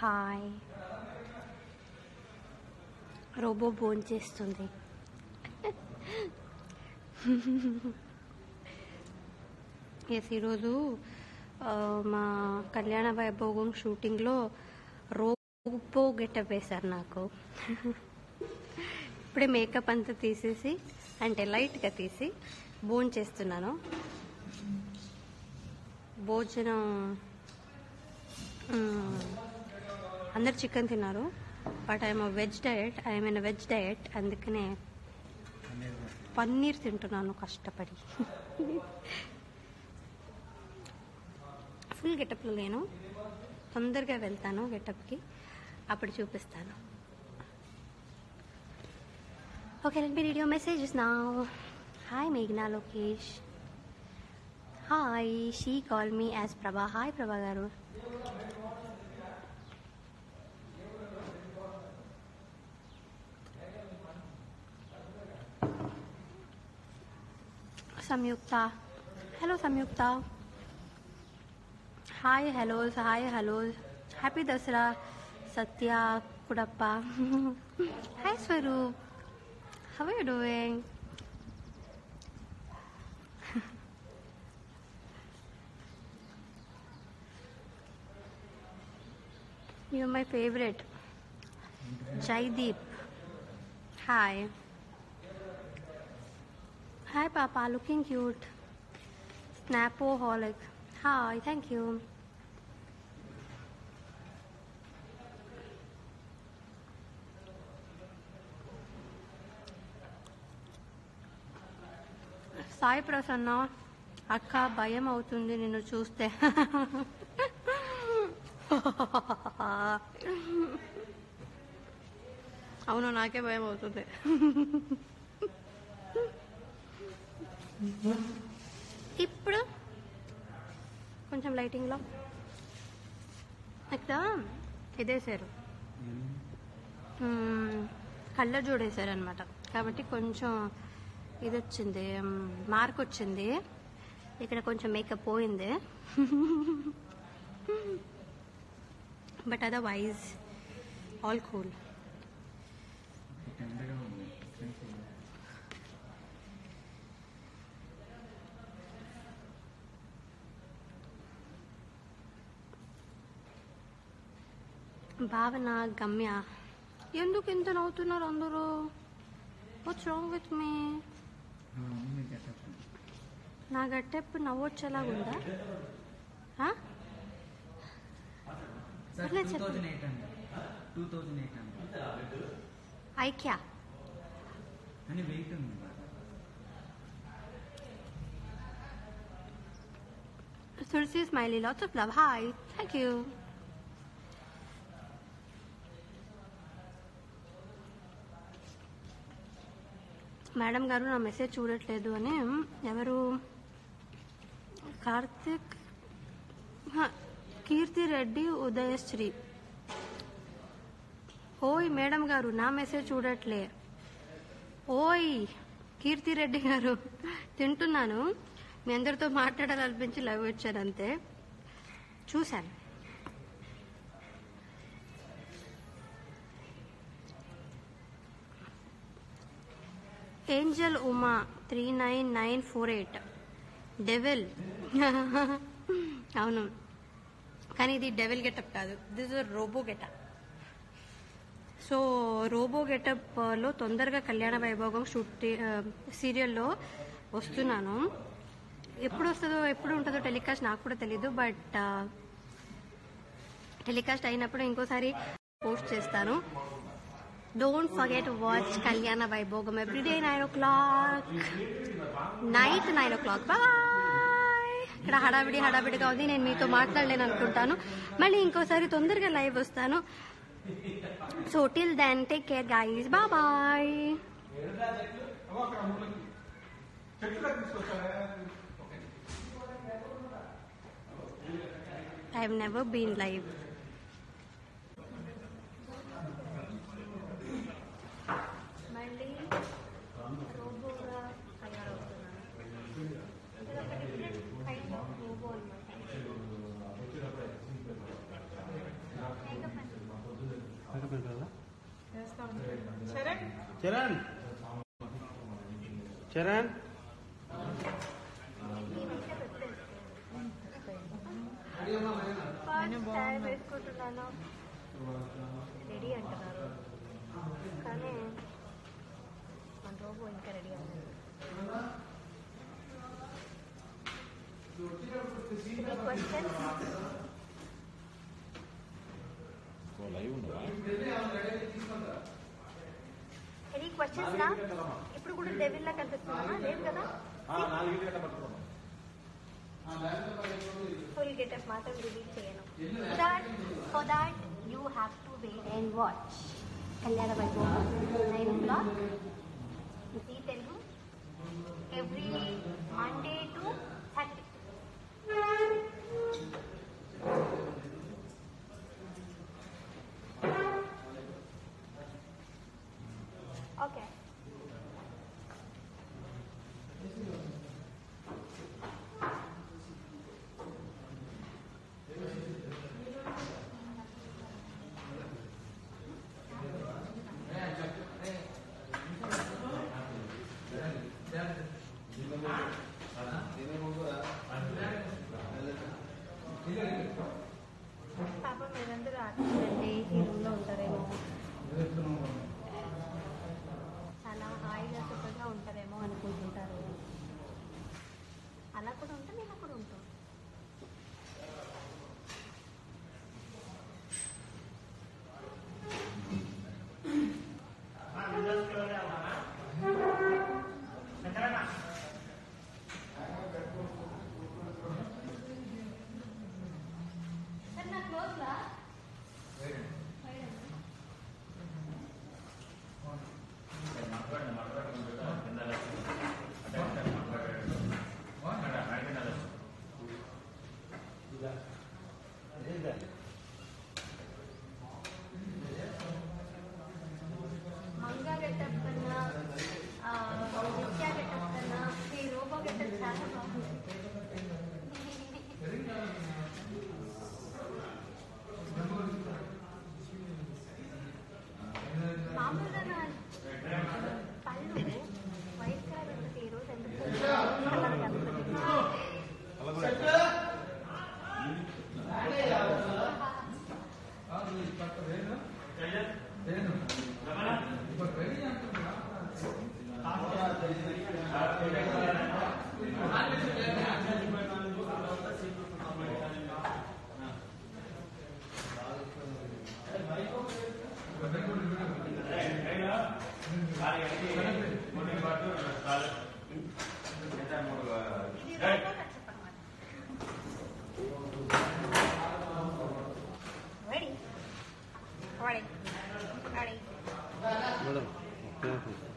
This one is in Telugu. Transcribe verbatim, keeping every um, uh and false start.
హాయ్. రోబో బోన్ చేస్తుంది. ఎస్, ఈరోజు మా కళ్యాణ వైభోగం షూటింగ్లో రోబో గెటప్ వేశారు నాకు. ఇప్పుడే మేకప్ అంతా తీసేసి అంటే లైట్గా తీసి బోన్ చేస్తున్నాను. భోజనం అందరు చికెన్ తిన్నారు, but I'm veg diet I'm in veg diet అందుకనే పన్నీర్ తింటున్నాను కష్టపడి. ఫుల్ గెటప్లో లేను, తొందరగా వెళ్తాను గెటప్కి, అప్పుడు చూపిస్తాను. Okay, let me read your messages now. Hi మేఘనా Lokesh. Hi, she call me as Prabha. Hi Prabha garu. Samyuktha. Hello Samyuktha. Hi hello hi hello happy Dasara Satya Kudappa. Hi Swaroop, how are you doing? You're my favorite. Jaideep. Hi. Hi Papa, looking cute. Snapoholic. Hi, thank you. Sai Prasanna, అక్క భయం అవుతుంది నిన్ను చూస్తే. అవును, నాకే భయం అవుతుంది. ఇప్పుడు కొంచెం లైటింగ్లో ఇక్కడ ఇదేసారు, కళ్ళర్ జోడేశారు అనమాట, కాబట్టి కొంచెం ఇది వచ్చింది, మార్క్ వచ్చింది. ఇక్కడ కొంచెం మేకప్ పోయింది, బట్ అదర్వైజ్ ఆల్ కూల్. భావన, గమ్య, ఎందుకు ఇంత నవ్వుతున్నారు అందరూ? What's wrong with me? నా గట్టెప్పు నవ్వొచ్చేలాగుందా? Aikya Tulasi smiley, lots of love. Hi, thank you. Madam garu నా మెసేజ్ చూడట్లేదు అని ఎవరు? కార్తిక్, కీర్తి రెడ్డి, ఉదయశ్రీ. ఓయ్ మేడం గారు, నా మెసేజ్ చూడట్లే. ఓయ్ కీర్తి రెడ్డి గారు, తింటున్నాను, మీ అందరితో మాట్లాడాలనిపించి లైవ్ వచ్చాను అంతే, చూశాను. Angel Uma three nine nine four eight. Devil. అవును, కానీ ఇది డెవిల్ గెటప్ కాదు, this is robo getup. So robo గెటప్లో తొందరగా కళ్యాణ వైభోగం షూట్ సీరియల్లో వస్తున్నాను. ఎప్పుడు వస్తుందో ఎప్పుడు ఉంటుందో టెలికాస్ట్ నాకు కూడా తెలీదు, బట్ టెలికాస్ట్ అయినప్పుడు ఇంకోసారి పోస్ట్ చేస్తాను. Don't forget watch Kalyana Vaibhogam everyday nine o'clock night nine o'clock bye. ఇక్కడ హడావిడి హడావిడిగా ఉంది, నేను మీతో మాట్లాడలేను అనుకుంటాను. మళ్ళీ ఇంకోసారి తొందరగా లైవ్ వస్తాను. So till then take care guys, bye bye. I have never been live. Kind of Charan Charan వేసుకుంటున్నాను రెడీ అంటున్నారు కానీ మన రోబో ఇంకా రెడీ అవ్వలేదు. ఎనీ క్వశ్చన్స్ నా ఇప్పుడు కూడా డెవిల్ లా కనిపిస్తున్నానా? లేదు కదా. ఫుల్ గెటప్ మాత్రం రిలీజ్ చేయను. For that you have to wait and watch Kalyana Vaibhogam nine o'clock Zee Telugu every Monday to thirty. Okay పాప మీరందరూ ఆర్టిస్ట్ ఈ రూమ్లో ఉంటారేమో, చాలా హాయిగా సుఖంగా ఉంటారేమో అనుకుంటుంటారు. అలా కూడా ఉంటాం, ఇలా కూడా ఉంటాం. మంగా గెటప్ కన్నా విద్యా గెటప్ కన్నా ఈ రోబో గెటప్ చాలా బాగుంది. మామూలుగా నా పళ్ళు వైట్ కలర్ ఉంటుంది, ఈ రోజు ఎందుకు కలర్ కనిపిస్తుంది. Ready? Ready? Ready?